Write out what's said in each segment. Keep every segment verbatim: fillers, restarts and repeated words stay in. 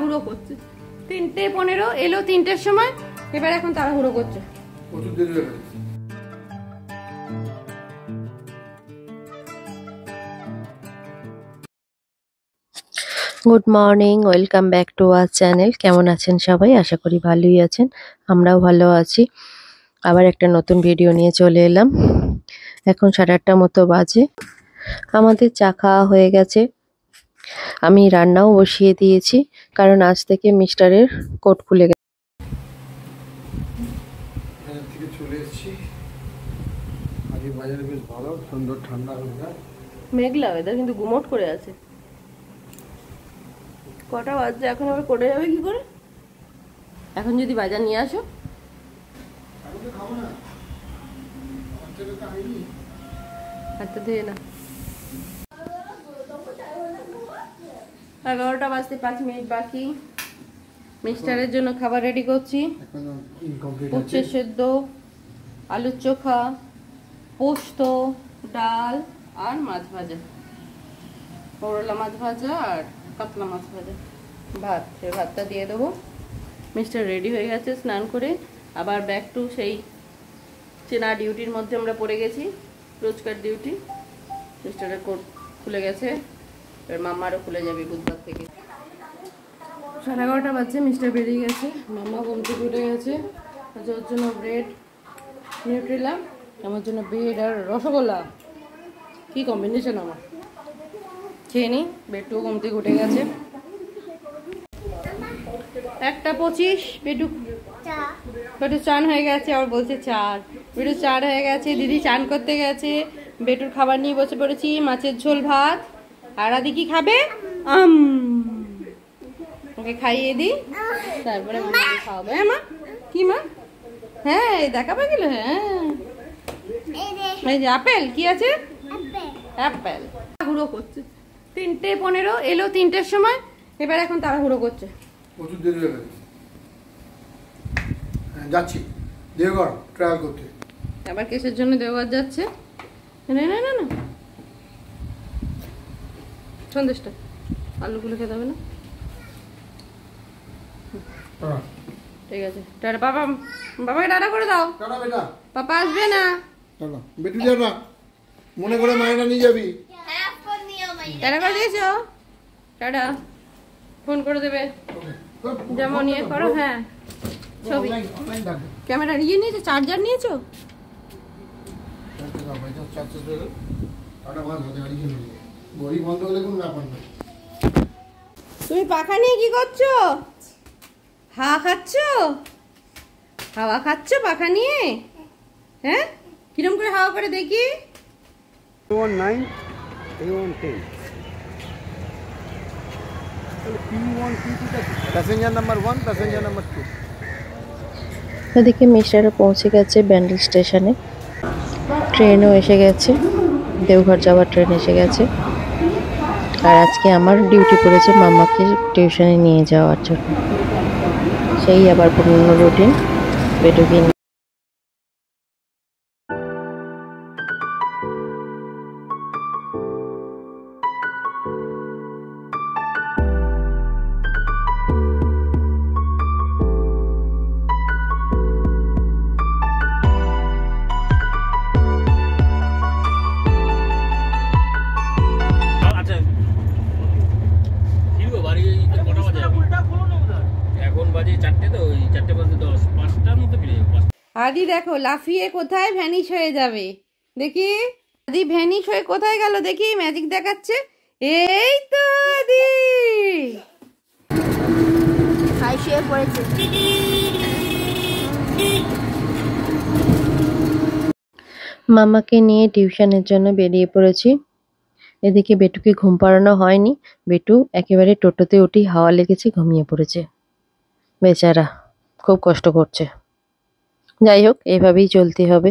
তাড়াহুড়ো করছে। তিনটে পনেরো এলো, তিনটের সময়, এবার এখন তাড়াহুড়ো করছে। Good morning, welcome back to our channel. কেমন আছেন সবাই? আশা করি ভালোই আছেন, আমরাও ভালো আছি। আবার একটা নতুন ভিডিও নিয়ে চলে এলাম। এখন সাড়ে আটটা মতো বাজে। আমাদের চা খাওয়া হয়ে গেছে, আমি রান্নাও বসিয়ে দিয়েছি, কারণ আজ থেকে মিস্টারের কোট খুলে গেছে। বাজারে বেশ ভালো, সুন্দর ঠান্ডা ওয়েদার, মেঘলা ওয়েদার, কিন্তু গুমোট করে আছে। কটা বাজছে এখন? আবার কোটে যাবে কি করে? এখন যদি বাজার নিয়ে আসো, হাতটা ধুয়ে না। এগারোটা বাজতে পাঁচ মিনিট বাকি। মিস্টারের জন্য খাবার রেডি করছি। উচ্ছে সেদ্ধ, আলুর চোখা, পোস্ত, ডাল আর মাছ ভাজা, করলা মাছ ভাজা আর কাতলা মাছ ভাজা, ভাত। সেই ভাতটা দিয়ে দেবো। মিস্টার রেডি হয়ে গেছে স্নান করে। আবার ব্যাক টু সেই চেনা ডিউটির মধ্যে আমরা পড়ে গেছি, রোজকার ডিউটি। মিস্টারের কোট খুলে গেছে, এবার মাম্মারও খুলে যাবে বুধবার থেকে। সাড়ে এগারোটা বাজছে, মিস্টার বেরিয়ে গেছে। মাম্মা ঘুম থেকে উঠে গেছে। আচ্ছা, ওর জন্য ব্রেড, নিউট্রেলা, আমার জন্য ব্রেড আর রসগোল্লা। কি কম্বিনেশন আমার! খেয়ে নিই। বেটুও ঘুম থেকে উঠে গেছে। একটা পঁচিশ, বেটু বেটু চান হয়ে গেছে। আবার বলছে চার। বেটু চার হয়ে গেছে, দিদি চান করতে গেছে। বেটুর খাবার নিয়ে বসে পড়েছি, মাছের ঝোল ভাত। আর আদি কি খাবে? আম ওকে খাইয়ে দিই, তারপরে খাওয়াবো। হ্যাঁ মা? কি মা? হ্যাঁ দেখাবে গেল। হ্যাঁ এই যে আপেল। কি আছে? অ্যাপেল। তাড়াহুড়ো করছে। তিনটে পনেরো এলো, তিনটের সময়, এবার এখন তাড়াহুড়ো করছে। প্রচুর দেরি হয়ে গেছে। যাচ্ছি দেওঘর ট্রায়াল করতে। আবার কেসের জন্য দেওঘর যাচ্ছে? না না না না, সন্দেশটা আলুগুলো খেতে হবে না। ঠিক আছে, টাটা। বাবা, বাবাকে টাটা করে দাও। টাটা বেটা। পাপা আসবে না। টাটা বেটু, টাটা। মনে করে মায়েরা নিয়ে যাবি। টাটা করে দিয়েছো? টাটা। ফোন করে দেবে যেমন ইয়ে করো। হ্যাঁ, ছবি ক্যামেরা নিয়ে নিয়েছো? চার্জার নিয়েছো? তুমি পাখা নিয়ে কি করছো? হাওয়া খাচ্ছ? হাওয়া খাচ্ছ পাখা নিয়ে? হ্যাঁ, কিরম করে হাওয়া করে দেখি। Passenger number one, passenger number two. এদিকে মিস্টারও পৌঁছে গেছে ব্যান্ডেল স্টেশনে। ট্রেনও এসে গেছে, দেওঘর যাওয়ার ট্রেন এসে গেছে। আর আজকে আমার ডিউটি পড়েছে মাম্মাকে টিউশনে নিয়ে যাওয়ার জন্য। সেই আবার পুরনো রুটিন, বেটুকে আদি দেখো লাফিয়ে কোথায় ভ্যানিশ হয়ে যাবে। দেখি আদি ভ্যানিশ হয়ে কোথায় গেল, দেখি ম্যাজিক দেখাচ্ছে। এই তো আদি শুয়ে পড়েছে। মামাকে নিয়ে টিউশনের জন্য বেরিয়ে পড়েছি। এদিকে বেটুকে ঘুম পাড়ানো হয়নি। বেটু একেবারে টোটোতে উঠি হাওয়া লেগেছে, ঘুমিয়ে পড়েছে। বেচারা খুব কষ্ট করছে। যাই হোক, এভাবেই চলতে হবে।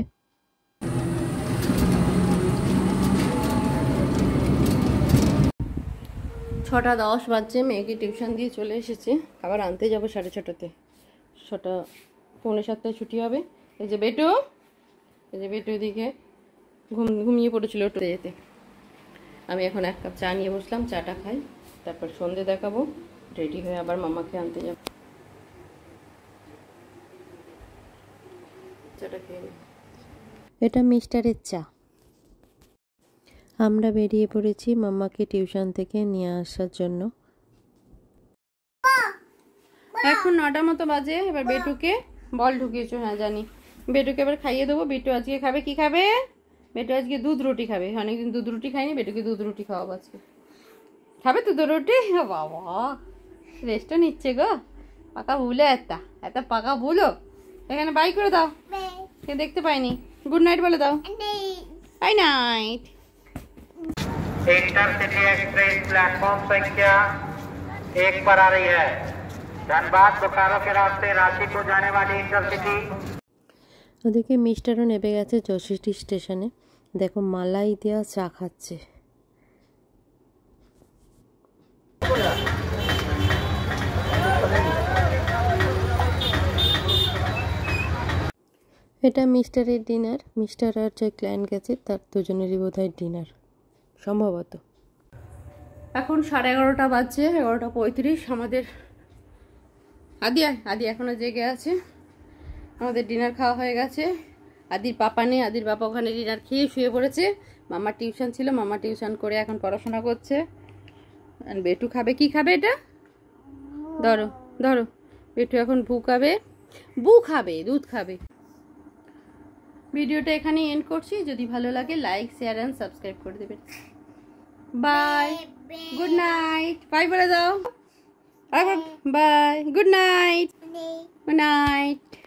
ছটা দশ বাজছে, মেয়েকে টিউশন দিয়ে চলে এসেছে। আবার আনতে যাবো সাড়ে ছটাতে। ছটা পৌনে সাতটায় ছুটি হবে। এই যে বেটু, এই যে বেটু এদিকে ঘুম ঘুমিয়ে পড়েছিল টোতে যেতে। আমি এখন এক কাপ চা নিয়ে বসলাম, চাটা খাই, তারপর সন্ধে দেখাবো। রেডি হয়ে আবার মামাকে আনতে যাব। চাটা খেয়ে নি। এটা মিস্টারের চা। আমরা বেরিয়ে পড়েছি মাম্মাকে টিউশন থেকে নিয়ে আসার জন্য। এখন নটা মতো বাজে। এবার বেটুকে বল ঢুকিয়েছো, হ্যাঁ জানি। বেটুকে এবার খাইয়ে দেবো। বেটু আজকে খাবে কি খাবে? বেটু আজকে দুধ রুটি খাবে। অনেকদিন দুধ রুটি খাইনি, বেটুকে দুধ রুটি খাওয়াবো আজকে। খাবে তো দুধ রুটি? ও বাবা, রেস্টও নিচ্ছে গো। পাকা ভুলে একটা একটা পাকা ভুলো। এখানে বাই করে দাও, কে দেখতে পাইনি। গুড নাইট বলে দাও। Bye night. Intercity Express platform संख्या एक पर आ रही है। धनबाद बोकारो के रास्ते रांची को जाने वाली इंटरसिटी। ওদিকে মিস্টারও নেমে গেছে জসিডি স্টেশনে। দেখো মালাই দেওয়া চা খাচ্ছে। এটা মিস্টারের ডিনার। মিস্টার আর যে ক্লায়েন্ট গেছে তার দুজনেরই বোধহয় ডিনার সম্ভবত। এখন সাড়ে এগারোটা বাজছে, এগারোটা পঁয়ত্রিশ। আমাদের আদি আদি এখনো জেগে আছে। আমাদের ডিনার খাওয়া হয়ে গেছে। আদির পাপা নেই, আদির পাপা ওখানে ডিনার খেয়ে শুয়ে পড়েছে। মামার টিউশন ছিল, মামা টিউশন করে এখন পড়াশোনা করছে। বেটু খাবে কি খাবে? এটা ধরো ধরো। বেটু এখন ভু খাবে, বু খাবে, দুধ খাবে। ভিডিওটা এখানে এন্ড করছি। যদি ভালো লাগে লাইক শেয়ার অ্যান্ড সাবস্ক্রাইব করে দেবেন। By, good night. বাই বলে দাও। Bye, good night, good night.